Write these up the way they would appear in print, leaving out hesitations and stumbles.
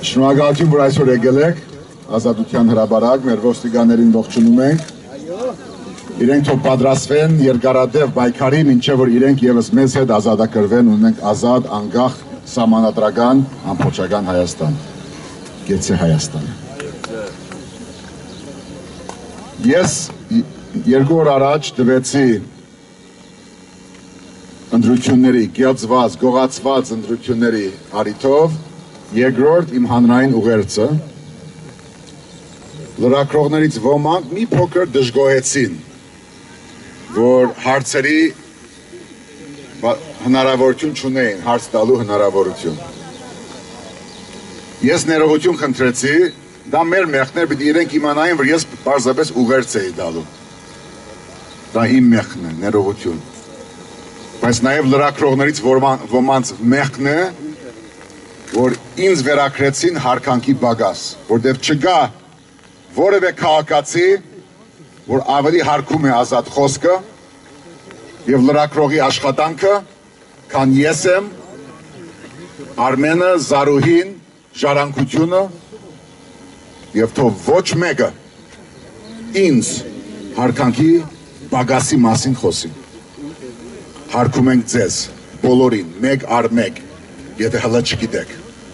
Շնորհակալություն, որ այսօր եկել եք Ազատության հրապարակ, մեր ոստիկաններին ողջունում ենք։ Իրենք թող պատրաստվեն երկարատև պայքարի, մինչև որ իրենք եւս մեզ հետ ազատագրվեն, ունենք ազատ, անկախ, սահմանադրական, ամբողջական Հայաստան։ Գեցե Հայաստան։ Ես 2 օր առաջ տվեցի ընտրությունների, գեղձված, գողացված ընտրությունների առիթով երկրորդ իմ հանրային ուղերձը, լրագրողներից ոմանք մի փոքր դժգոհեցին, որ հարցերի հնարավորություն չունեին, հարց տալու հնարավորություն։ Ես ներողություն խնդրեցի, դա մեր մեղքն էր, պիտի իրենք իմանային, որ ես պարզապես ուղերձ էի տալու։ Դա իմ մեղքն է, ներողություն։ Բայց նաև լրագրողներից ոմանց մեղքն է, որ ինձ վերակրեցին հարկանքի բագաս, որտեղ չկա որևէ քաղաքացի, որ ավելի հարգում է ազատ խոսքը եւ լրագրողի աշխատանքը, քան ես եմ, Արմենը, Զարուհին, Ժառանգությունը եւ թող ոչ մեկը ինձ հարկանքի բագասի մասին խոսի։ Հարգում ենք ձեզ, բոլորին, մեկ առ մեկ, եթե հլը չգիտեք։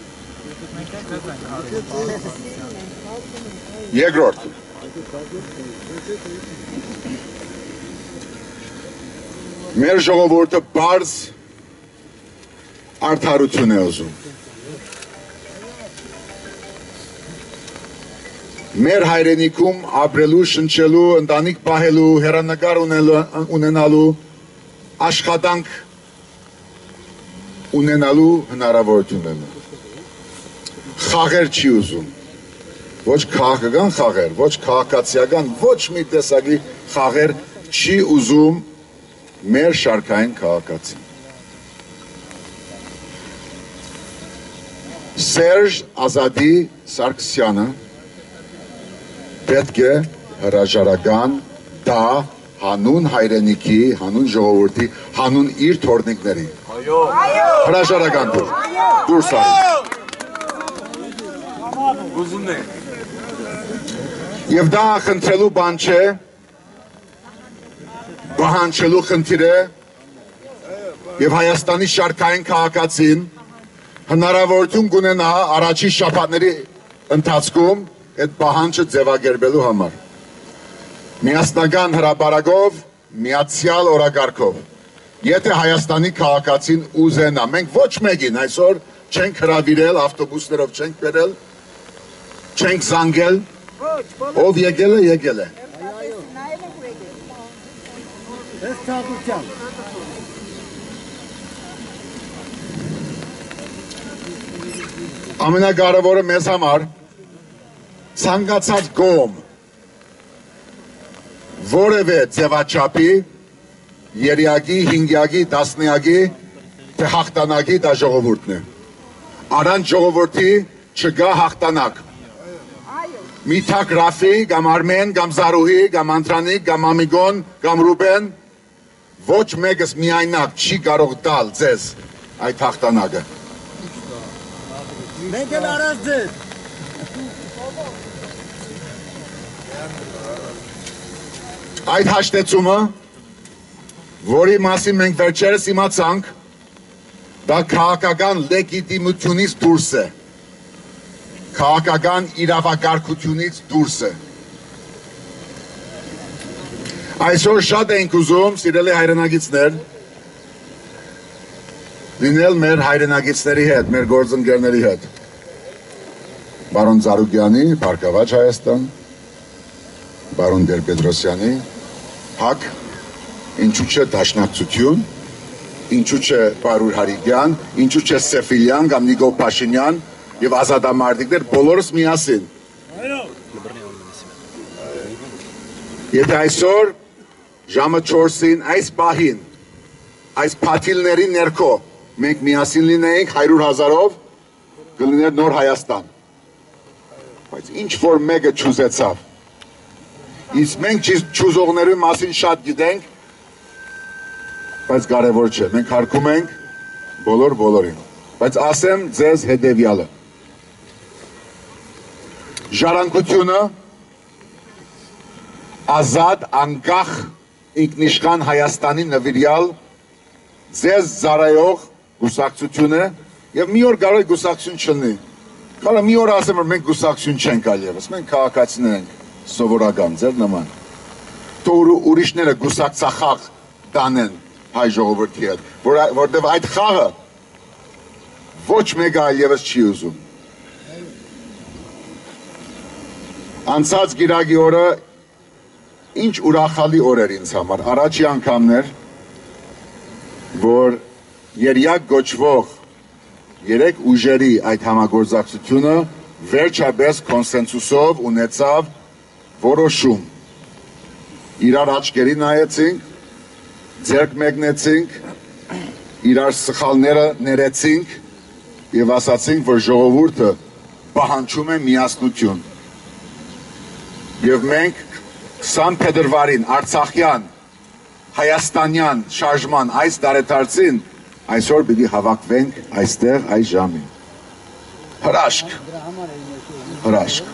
Երկրորդ, մեր ժողովուրդը բարձ արդարություն է ուզում։ Մեր հայրենիքում ապրելու, շնչելու, ընտանիք պահելու, հեռանկար ունենալու, աշխատանք ունենալու հնարավորություն ունեն։ Խաղեր չի ուզում։ Ոչ քաղաքական խաղեր, ոչ քաղաքացիական, ոչ մի տեսակի խաղեր չի ուզում մեր շարքային քաղաքացին։ Սերժ Ազատի Սարգսյանը պետք է հրաժարական տա հանուն հայրենիքի, հանուն ժողովրդի, հանուն իր թորնիկների։ Հրաժարական դուրս արի։ Եվ դա խնդրելու բան չէ, պահանջելու խնդիր է, եւ Հայաստանի շարքային քաղաքացին հնարավորություն կունենա առաջի շաբաթների ընթացքում այդ պահանջը ձևակերպելու համար։ Միասնական հրապարակով, միացյալ օրակարգով։ Եթե Հայաստանի քաղաքացին ուզենա, մենք ոչ մեկին այսօր չենք հրավիրել, ավտոբուսներով չենք բերել, չենք զանգել, ով եկել է, եկել է։ Ամենակարևորը մեզ համար ցանկացած կողմ որևէ ձևաչափի, երյակի, հինգյակի, տասնյակի, թե հաղթանակի դա ժողովուրդն է։ Առանց ժողովրդի չկա հաղթանակ։ Մի թակ Ռաֆի, կամ Արմեն, կամ Զարուհի, կամ Անտրանիկ, կամ Ամիգոն, կամ Ռուբեն, ոչ մեկս միայնակ չի կարող տալ ձեզ այդ հաղթանակը։ Մենք էլ առած ձեզ։ Այդ հաշտեցումը, որի մասին մենք վերջերս իմացանք, դա քաղաքական լեգիտիմությունից դուրս է, քաղաքական իրավակարգությունից դուրս է։ Այսօր շատ ենք ուզում, սիրելի հայրենակիցներ, լինել մեր հայրենակիցների հետ, մեր գործընկերների հետ։ Բարոն Զարուգյանի, Փառքավաճ Հայաստան, Բարոն Տեր-Պետրոսյանի, ՀԱԿ, ինչու՞ չէ Դաշնակցություն, ինչու՞ չէ Պարուր Հարիգյան, ինչու՞ չէ Սեֆիլյան կամ Նիկոլ Փաշինյան եւ ազատամարտիկներ բոլորս միասին։ Եթե այսօր ժամը 4-ին այս պահին, այս փաթիլների ներքո մենք միասին լինեինք 100,000-ով, կլիներ նոր Հայաստան։ Բայց ինչ որ մեկը չուզեցավ։ Իսկ մենք չուզողների մասին շատ գիտենք, բայց կարևոր չէ, մենք հարգում ենք բոլորին։ Բայց ասեմ ձեզ հետևյալը։ ժառանգությունը ազատ անկախ ինքնիշխան Հայաստանի նվիրյալ ձեզ զարայող գուսակցություն է եւ մի օր կարող է գուսակցություն չլինի։ Կարող մի օր ասեմ որ մենք գուսակցություն չենք այլևս, մենք քաղաքացիներ ենք սովորական ձեր նման։ Թող ուրիշները գուսակցախաղ տանեն հայ ժողովրդի հետ, որտեղ այդ խաղը ոչ մեկը այլևս չի ուզում։ Անցած գիրագի օրը ինչ ուրախալի օր էր ինձ համար, առաջի անգամն էր, որ երյակ գոչվող երեք ուժերի այդ համագործակցությունը վերջապես կոնսենսուսով ունեցավ որոշում։ Իրար աչքերի նայեցինք, ձեռք մեկնեցինք, իրար սխալները ներեցինք եւ ասացինք, որ ժողովուրդը պահանջում է միասնություն։ Եվ մենք 20 փետրվարին Արցախյան, Հայաստանյան շարժման այս տարեդարձին այսօր պիտի հավաքվենք այստեղ այս ժամին։ Հրաշք, հրաշք։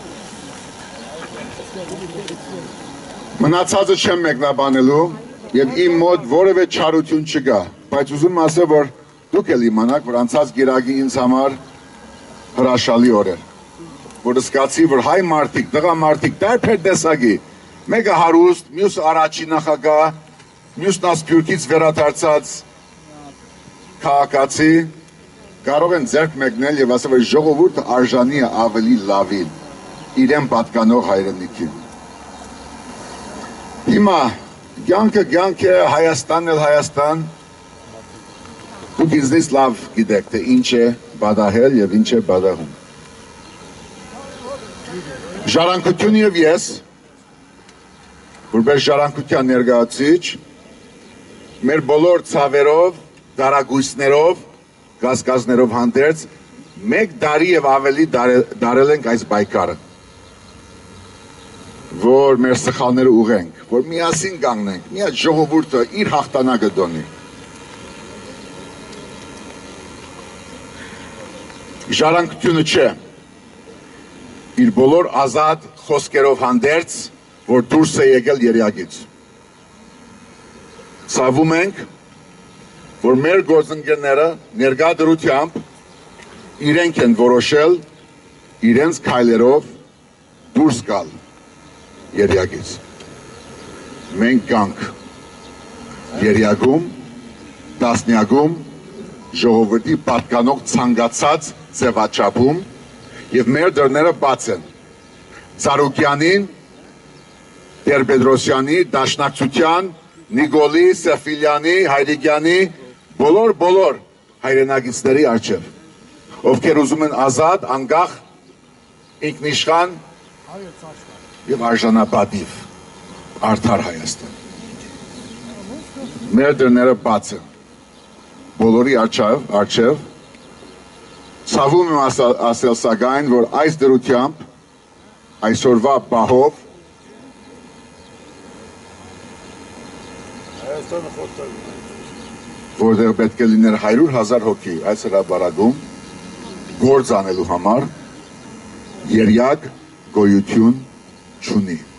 Մնացածը չեմ մեկնաբանելու եւ իմ մոտ որևէ չարություն չկա, բայց ուզում ասեմ, որ դուք էլ իմանաք, որ անցած գիրագի ինձ համար հրաշալի օր էր, որ զգացի, որ հայ մարդիկ, տղա մարդիկ, տարբեր տեսակի, մեկը հարուստ, մյուսը առաջի նախագահ, մյուսն ասպյուրքից վերադարձած քաղաքացի կարող են ձեռք մեկնել եւ ասել, որ ժողովուրդը արժանի է ավելի լավին, իրեն պատկանող հայրենիքին։ Հիմա կյանքը է, Հայաստանն էլ Հայաստան, դուք ինձնից լավ գիտեք, թե ինչ է բադահել եւ ինչ է բադահում։ Ժառանգություն եւ ես, որպես ժառանգության ներկայացուցիչ, մեր բոլոր ցավերով, դարագույսներով, գազգազներով հանդերձ, մեկ տարի եւ ավելի դարել ենք այս պայքարը, որ մեր սխալները ուղենք, որ միասին կանգնենք, միած ժողովուրդը իր հաղթանակը դոնի։ Ժառանգությունը չէ, իր բոլոր ազատ խոսքերով հանդերձ, որ դուրս է եկել երյակից։ Ցավում ենք, որ մեր գործընկերները ներկա դրությամբ իրենք են որոշել իրենց քայլերով դուրս գալ երյակից։ Մենք կանք երյակում, տասնյակում, ժողովրդի պատկանող ցանկացած ձևաչափում եւ մեր դռները բաց են։ Ծառուկյանին, Տեր-Պետրոսյանի, Դաշնակցության, Նիկոլի, Սեֆիլյանի, Հայրիկյանի, բոլոր հայրենակիցների առջև, ովքեր ուզում են ազատ, անկախ, ինքնիշխան եւ արժանապատիվ արդար Հայաստան։ Մեր դռները բաց են բոլորի առջև, ցավում եմ ասել սակայն, որ այս դրությամբ, այսօրվա պահով, որտեղ պետք է լիներ 100,000 հոգի այս հրապարակում գործ անելու համար, երյակ գոյություն չունի։